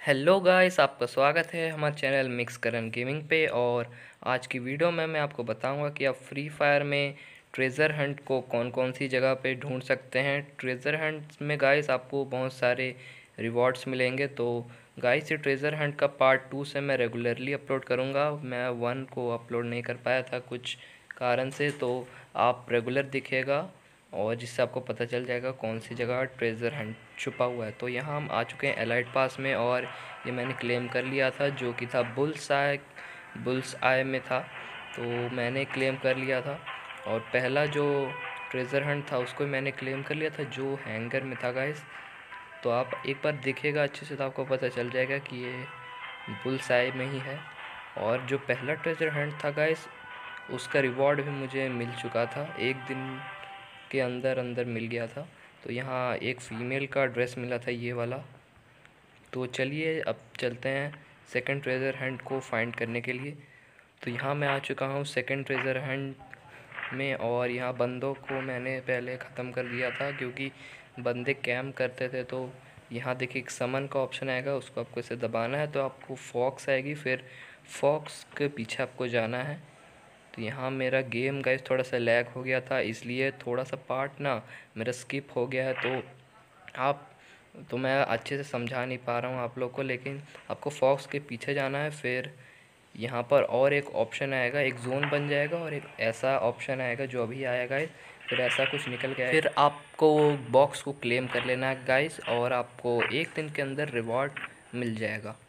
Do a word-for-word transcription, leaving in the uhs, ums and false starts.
Hello guys, आपका स्वागत है हमारे चैनल मिक्स करन गेमिंग पे। और आज की वीडियो में मैं आपको बताऊंगा कि आप फ्री फायर में ट्रेज़र हंट को कौन कौन सी जगह पे ढूंढ सकते हैं। ट्रेज़र हंट में गाइस आपको बहुत सारे रिवॉर्ड्स मिलेंगे। तो गाइस ये ट्रेज़र हंट का पार्ट टू से मैं रेगुलरली अपलोड करूँगा। मैं वन को अपलोड नहीं कर पाया था कुछ कारण से, तो आप रेगुलर दिखेगा और जिससे आपको पता चल जाएगा कौन सी जगह ट्रेज़र हंट छुपा हुआ है। तो यहाँ हम आ चुके हैं एलाइट पास में, और ये मैंने क्लेम कर लिया था जो कि था बुल्स आई बुल्स आई में था। तो मैंने क्लेम कर लिया था, और पहला जो ट्रेज़र हंट था उसको मैंने क्लेम कर लिया था जो हैंगर में था गाइस। तो आप एक बार देखेगा अच्छे से तो आपको पता चल जाएगा कि ये बुल्स आई में ही है। और जो पहला ट्रेज़र हंट था गाइस उसका रिवॉर्ड भी मुझे मिल चुका था, एक दिन के अंदर अंदर मिल गया था। तो यहाँ एक फ़ीमेल का ड्रेस मिला था ये वाला। तो चलिए अब चलते हैं सेकंड ट्रेज़र हंट को फाइंड करने के लिए। तो यहाँ मैं आ चुका हूँ सेकंड ट्रेज़र हंट में, और यहाँ बंदों को मैंने पहले ख़त्म कर दिया था क्योंकि बंदे कैम्प करते थे। तो यहाँ देखिए एक समन का ऑप्शन आएगा, उसको आपको इसे दबाना है तो आपको फॉक्स आएगी, फिर फॉक्स के पीछे आपको जाना है। तो यहाँ मेरा गेम गाइस थोड़ा सा लैग हो गया था, इसलिए थोड़ा सा पार्ट ना मेरा स्किप हो गया है। तो आप तो मैं अच्छे से समझा नहीं पा रहा हूँ आप लोग को, लेकिन आपको फॉक्स के पीछे जाना है। फिर यहाँ पर और एक ऑप्शन आएगा, एक जोन बन जाएगा, और एक ऐसा ऑप्शन आएगा जो अभी आया गाइस। फिर ऐसा कुछ निकल के आएगा, फिर आपको बॉक्स को क्लेम कर लेना है गाइस, और आपको एक दिन के अंदर रिवॉर्ड मिल जाएगा।